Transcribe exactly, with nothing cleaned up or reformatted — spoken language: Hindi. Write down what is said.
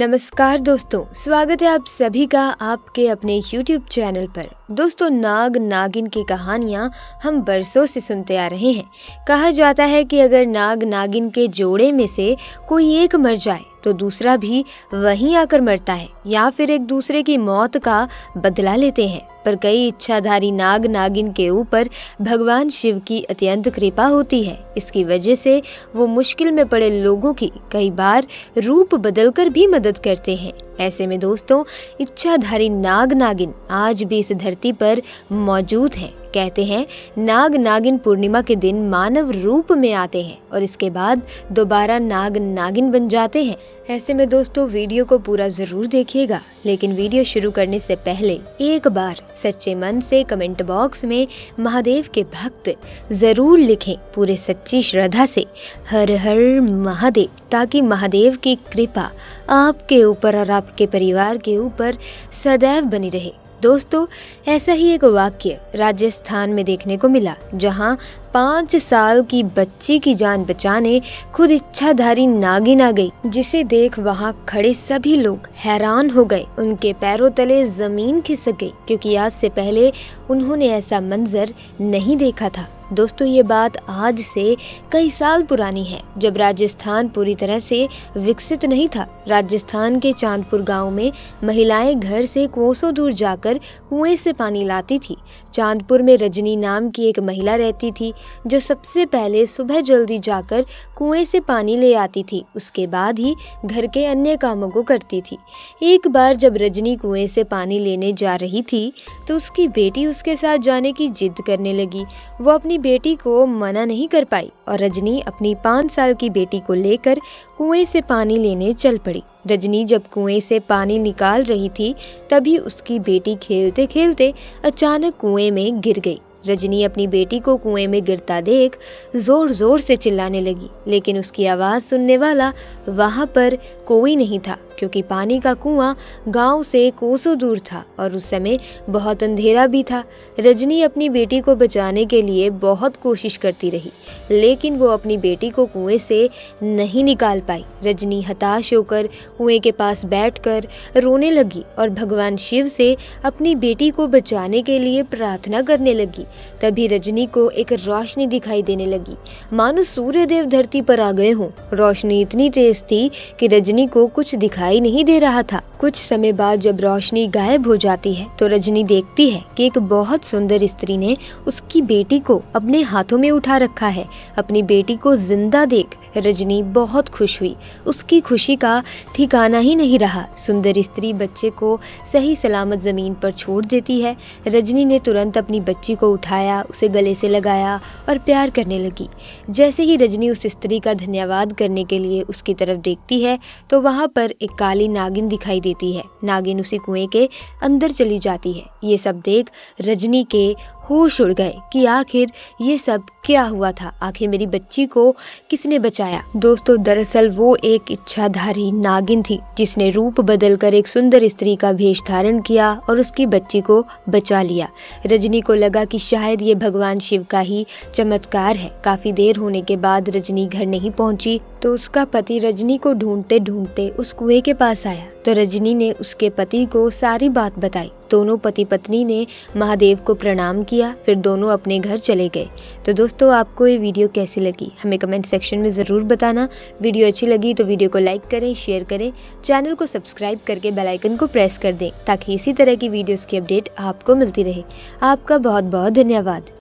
नमस्कार दोस्तों, स्वागत है आप सभी का आपके अपने यूट्यूब चैनल पर। दोस्तों, नाग नागिन की कहानियाँ हम बरसों से सुनते आ रहे हैं। कहा जाता है कि अगर नाग नागिन के जोड़े में से कोई एक मर जाए तो दूसरा भी वहीं आकर मरता है या फिर एक दूसरे की मौत का बदला लेते हैं। पर कई इच्छाधारी नाग नागिन के ऊपर भगवान शिव की अत्यंत कृपा होती है। इसकी वजह से वो मुश्किल में पड़े लोगों की कई बार रूप बदलकर भी मदद करते हैं। ऐसे में दोस्तों, इच्छाधारी नाग नागिन आज भी इस धरती पर मौजूद हैं। कहते हैं नाग नागिन पूर्णिमा के दिन मानव रूप में आते हैं और इसके बाद दोबारा नाग नागिन बन जाते हैं। ऐसे में दोस्तों, वीडियो को पूरा जरूर देखिएगा, लेकिन वीडियो शुरू करने से पहले एक बार सच्चे मन से कमेंट बॉक्स में महादेव के भक्त जरूर लिखें, पूरे सच्ची श्रद्धा से, हर हर महादेव, ताकि महादेव की कृपा आपके ऊपर और आपके परिवार के ऊपर सदैव बनी रहे। दोस्तों, ऐसा ही एक वाक्य राजस्थान में देखने को मिला, जहां पाँच साल की बच्ची की जान बचाने खुद इच्छाधारी नागिन आ गई, जिसे देख वहां खड़े सभी लोग हैरान हो गए। उनके पैरों तले जमीन खिसक गई, क्योंकि आज से पहले उन्होंने ऐसा मंजर नहीं देखा था। दोस्तों, ये बात आज से कई साल पुरानी है, जब राजस्थान पूरी तरह से विकसित नहीं था। राजस्थान के चांदपुर गांव में महिलाएं घर से कोसों दूर जाकर कुएं से पानी लाती थी। चांदपुर में रजनी नाम की एक महिला रहती थी, जो सबसे पहले सुबह जल्दी जाकर कुएं से पानी ले आती थी। उसके बाद ही घर के अन्य कामों को करती थी। एक बार जब रजनी कुएं से पानी लेने जा रही थी तो उसकी बेटी उसके साथ जाने की जिद करने लगी। वो अपनी बेटी को मना नहीं कर पाई और रजनी अपनी पाँच साल की बेटी को लेकर कुएं से पानी लेने चल पड़ी। रजनी जब कुएं से पानी निकाल रही थी, तभी उसकी बेटी खेलते खेलते अचानक कुएं में गिर गई। रजनी अपनी बेटी को कुएं में गिरता देख जोर जोर से चिल्लाने लगी, लेकिन उसकी आवाज सुनने वाला वहां पर कोई नहीं था, क्योंकि पानी का कुआं गांव से कोसों दूर था और उस समय बहुत अंधेरा भी था। रजनी अपनी बेटी को बचाने के लिए बहुत कोशिश करती रही, लेकिन वो अपनी बेटी को कुएं से नहीं निकाल पाई। रजनी हताश होकर कुएं के पास बैठकर रोने लगी और भगवान शिव से अपनी बेटी को बचाने के लिए प्रार्थना करने लगी। तभी रजनी को एक रोशनी दिखाई देने लगी, मानो सूर्य देव धरती पर आ गए हों। रोशनी इतनी तेज थी कि रजनी को कुछ दिखाई नहीं दे रहा था। कुछ समय बाद जब रोशनी गायब हो जाती है तो रजनी देखती है कि एक बहुत सुंदर स्त्री ने उसकी बेटी को अपने हाथों में उठा रखा है। अपनी बेटी को जिंदा देख रजनी बहुत खुश हुई। उसकी खुशी का ठिकाना ही नहीं रहा। सुंदर स्त्री बच्चे को सही सलामत जमीन पर छोड़ देती है। रजनी ने तुरंत अपनी बच्ची को उठाया, उसे गले से लगाया और प्यार करने लगी। जैसे ही रजनी उस स्त्री का धन्यवाद करने के लिए उसकी तरफ देखती है तो वहां पर एक काली नागिन दिखाई देती है। नागिन उसी कुएं के अंदर चली जाती है। ये सब देख रजनी के होश उड़ गए कि आखिर ये सब क्या हुआ था, आखिर मेरी बच्ची को किसने बचाया। दोस्तों, दरअसल वो एक इच्छाधारी नागिन थी, जिसने रूप बदलकर एक सुंदर स्त्री का वेश धारण किया और उसकी बच्ची को बचा लिया। रजनी को लगा कि शायद ये भगवान शिव का ही चमत्कार है। काफी देर होने के बाद रजनी घर नहीं पहुंची तो उसका पति रजनी को ढूंढते ढूंढते उस कुएं के पास आया। तो रजनी ने उसके पति को सारी बात बताई। दोनों पति पत्नी ने महादेव को प्रणाम किया, फिर दोनों अपने घर चले गए। तो दोस्तों, आपको ये वीडियो कैसी लगी हमें कमेंट सेक्शन में ज़रूर बताना। वीडियो अच्छी लगी तो वीडियो को लाइक करें, शेयर करें, चैनल को सब्सक्राइब करके बेल आइकन को प्रेस कर दें, ताकि इसी तरह की वीडियोस की अपडेट आपको मिलती रहे। आपका बहुत बहुत धन्यवाद।